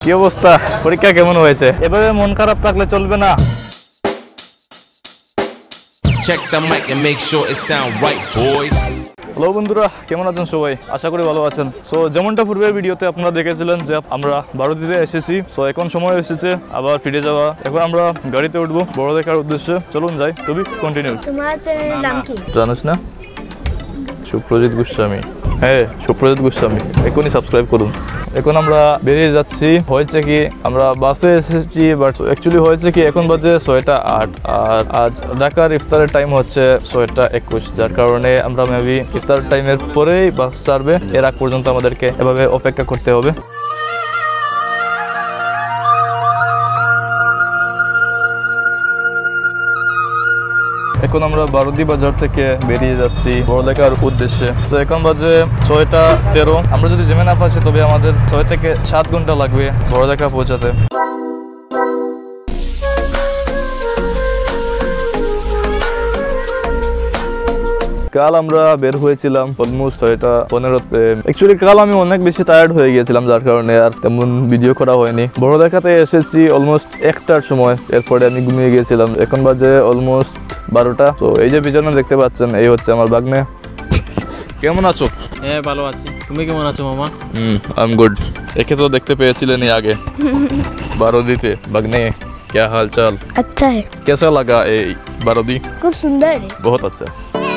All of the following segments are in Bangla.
কি অবস্থা? পরীক্ষা কেমন হয়েছে? এভাবে মন খারাপ থাকলে চলবে না। Check the mic and make sure it sound right, boys. Hello বন্ধুরা, কেমন আছেন সবাই? আশা করি ভালো আছেন। সো যেমনটা পূর্বের ভিডিওতে আপনারা দেখেছিলেন যে আমরা ভারতীতে এসেছি। সো এখন সময় এসেছে আবার ফিরে যাওয়া। এখন আমরা গাড়িতে উঠবো বড় দেখার উদ্দেশ্যে। চলুন যাই। তুমি কন্টিনিউ। তোমার চ্যানেলের নাম কি জানিস না? সুপ্রজিৎ গোস্বামী। হ্যাঁ, সুপ্রজিৎ গোস্বামী। এখনই সাবস্ক্রাইব করুন। এখন আমরা বেরিয়ে যাচ্ছি। হয়েছে কি আমরা বাসে এসেছি, বাট অ্যাকচুয়ালি হয়েছে কি এখন বাজে 6টা 8 আর আজ ঢাকার ইফতারের টাইম হচ্ছে 6টা 21, যার কারণে আমরা মেবি ইফতার টাইমের পরেই বাস ছাড়বে। এর আগ পর্যন্ত আমাদেরকে এভাবে অপেক্ষা করতে হবে। এখন আমরা বারুদি বাজার থেকে বেরিয়ে যাচ্ছি বড়লেখার উদ্দেশ্যে। তো এখন বাজে 6টা 13। আমরা যদি জেমে না পাচ্ছি তবে আমাদের 6 থেকে 7 ঘন্টা লাগবে বড়লেখা পৌঁছাতে। কাল আমরা বের হয়েছিলাম অলমোস্ট 6টা 15-তে। অ্যাকচুয়ালি কাল আমি অনেক বেশি টায়ার্ড হয়ে গিয়েছিলাম, যার কারণে আর তেমন ভিডিও করা হয়নি। বড়লেখাতে এসেছি অলমোস্ট 1টার সময়, এরপরে আমি ঘুমিয়ে গিয়েছিলাম। এখন বাজে অলমোস্ট 12টা। তো এই যে পিছনে দেখতে পাচ্ছেন, এই হচ্ছে আমার বাগনে। কেমন আছো? হ্যাঁ, ভালো আছি। তুমি কেমন আছো মামা? I am good. একে তো দেখতে পেয়েছিলেন আগে বারুদিতে। বাগনে, क्या हाल चाल? अच्छा है। कैसा लगा ये बारूदी? खूब सुंदर है। बहुत अच्छा।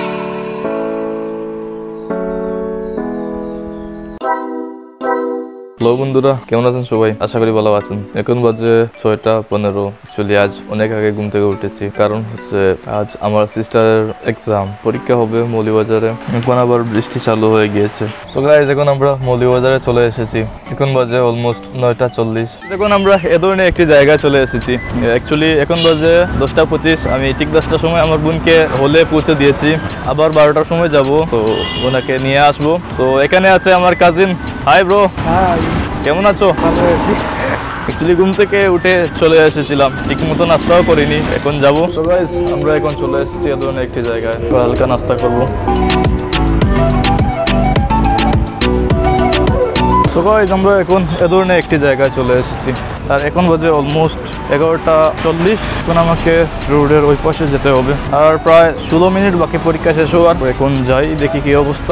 হ্যালো বন্ধুরা, কেমন আছেন সবাই? আশা করি ভালো আছেন। এখন বাজে 6টা 15। অ্যাকচুয়ালি আজ অনেক আগে ঘুম থেকে উঠেছি, কারণ হচ্ছে আজ আমার সিস্টারের এক্সাম, পরীক্ষা হবে মৌলভীবাজারে। এখন আবার বৃষ্টি চালু হয়ে গিয়েছে। তো গাইস, এখন আমরা মৌলভীবাজারে চলে এসেছি। এখন বাজে অলমোস্ট 9টা 40। এখন আমরা এ ধরনের একটি জায়গায় চলে এসেছি। অ্যাকচুয়ালি এখন বাজে 10টা 25। আমি ঠিক 10টার সময় আমার বোনকে হলে পৌঁছে দিয়েছি। আবার 12টার সময় যাব, তো ওনাকে নিয়ে আসবো। তো এখানে আছে আমার কাজিন। Hi bro. হাই, কেমন আছো? অ্যাকচুয়ালি ঘুম থেকে উঠে চলে এসেছিলাম, ঠিক মতো নাস্তাও করিনি, এখন যাবো। তো গাইস, আমরা এখন চলে এসেছি এ ধরনের একটি জায়গায়, হালকা নাস্তা করবো। তো গাইস, আমরা এখন এ ধরনের একটি জায়গায় চলে এসেছি আর এখন বাজে অলমোস্ট 11টা 40। এখন আমাকে রোডের ওই পাশে যেতে হবে আর প্রায় 16 মিনিট বাকি পরীক্ষা শেষ হওয়ার। এখন যাই, দেখি কি অবস্থা।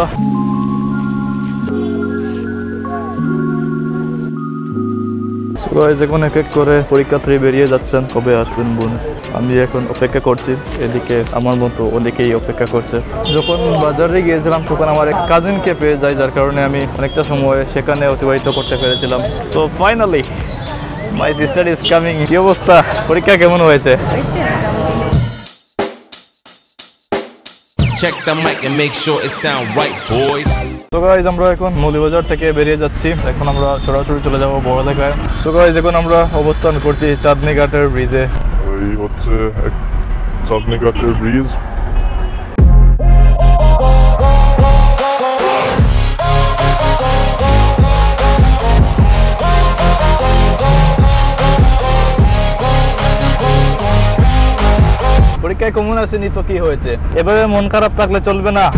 এখন এক এক করে পরীক্ষার্থী বেরিয়ে যাচ্ছেন, কবে আসবেন বোন। আমি এখন অপেক্ষা করছি, এদিকে আমার মতো অনেকেই অপেক্ষা করছে। যখন বাজারে গিয়েছিলাম তখন আমার এক কাজিনকে পেয়ে যাই, যার কারণে আমি অনেকটা সময় সেখানে অতিবাহিত করতে পেরেছিলাম। তো finally my sister is coming. কি অবস্থা? পরীক্ষা কেমন হয়েছে? Check the mic and make sure it sound right, boys. তো গাইস, আমরা এখন মৌলভীবাজার থেকে বেরিয়ে যাচ্ছি। এখন আমরা সরাসরি চলে যাব বড়লেখায়। তো গাইস, এখন আমরা অবস্থান করছি চাঁদনী ঘাটের ব্রিজে। এই হচ্ছে চাঁদনী ঘাটের ব্রিজ। পরীক্ষায় কেমন আসেনি তো কি হয়েছে? এভাবে মন খারাপ থাকলে চলবে না।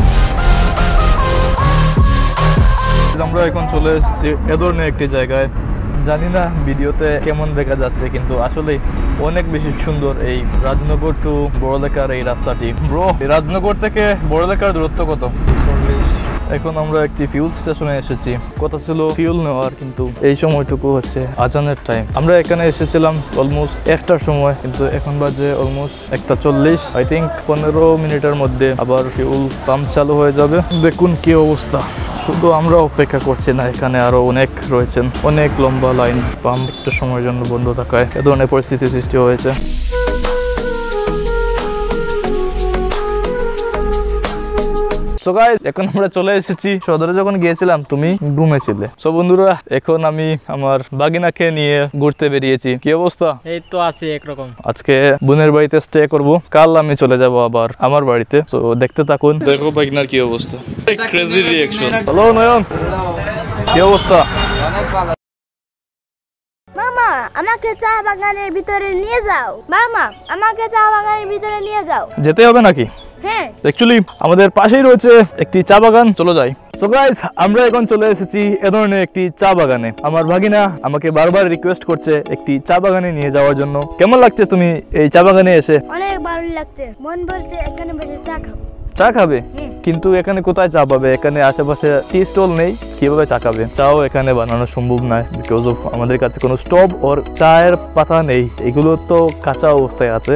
আমরা এখন চলে এসেছি এ ধরনের একটি জায়গায়। জানি না ভিডিওতে কেমন দেখা যাচ্ছে, কিন্তু আসলে অনেক বেশি সুন্দর এই রাজনগর টু বড়লেখার এই রাস্তাটি। ব্রো, রাজনগর থেকে বড়লেখার দূরত্ব কত? এখন আমরা একটি ফিউল স্টেশনে এসেছি। কথা ছিল ফিউল নেওয়ার, কিন্তু এই সময়টুকু হচ্ছে আজানের টাইম। আমরা এখানে এসেছিলাম অলমোস্ট 1টার সময়, কিন্তু এখন বাজে অলমোস্ট 1টা 40। আই থিঙ্ক 15 মিনিটের মধ্যে আবার ফিউল পাম্প চালু হয়ে যাবে। দেখুন কি অবস্থা। শুধু আমরা অপেক্ষা করছি না, এখানে আরো অনেক রয়েছেন, অনেক লম্বা লাইন। পাম্প একটু সময়ের জন্য বন্ধ থাকায় এ ধরনের পরিস্থিতি সৃষ্টি হয়েছে। সো গাইস, এখন আমরা চলে এসেছি সদরে। যখন গিয়েছিলাম তুমি ঘুমেছিলে। সো বন্ধুরা, এখন আমি আমার বাগিনাকে নিয়ে ঘুরতে বেরিয়েছি। কি অবস্থা? এই তো আছে একরকম। আজকে বোনের বাড়িতে স্টে করব, কাল আমি চলে যাব আবার আমার বাড়িতে। তো দেখতে থাকুন। দেখো বাগিনার কি অবস্থা। Crazy reaction. হ্যালো নয়ন, কি অবস্থা? মামা, আমাকে চা বাগানের ভিতরে নিয়ে যাও। মামা, আমাকে চা বাগানের ভিতরে নিয়ে যাও। যেতে হবে নাকি? হ্যাঁ অ্যাকচুয়ালি আমাদের পাশেই রয়েছে একটি চা বাগান, চলো যাই। সো গাইস, আমরা এখন চলে এসেছি এ ধরনের একটি চা বাগানে। আমার ভাগিনা আমাকে বারবার রিকোয়েস্ট করছে একটি চা বাগানে নিয়ে যাওয়ার জন্য। কেমন লাগছে তুমি এই চা বাগানে এসে? অনেক ভালো লাগছে, মন বলছে এখানে বসে চা খাবো। চা খাবে? হ্যাঁ। কিন্তু এখানে কোথায় চা পাবে? এখানে আশেপাশে টি স্টল নেই, কিভাবে চা খাবে? চাও এখানে বানানো সম্ভব নয়, বিকজ অফ আমাদের কাছে কোনো স্টভ ওর চায়ের পাতা নেই, এগুলো তো কাঁচা অবস্থায় আছে।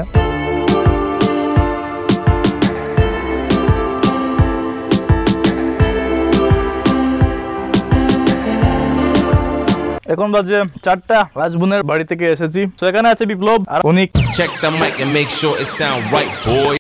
এখন বাজে 4টা, রাজবুনের বাড়ি থেকে এসেছি। তো এখানে আছে বিপ্লব আর অনিক। Check the mic and make sure it sound right, boy.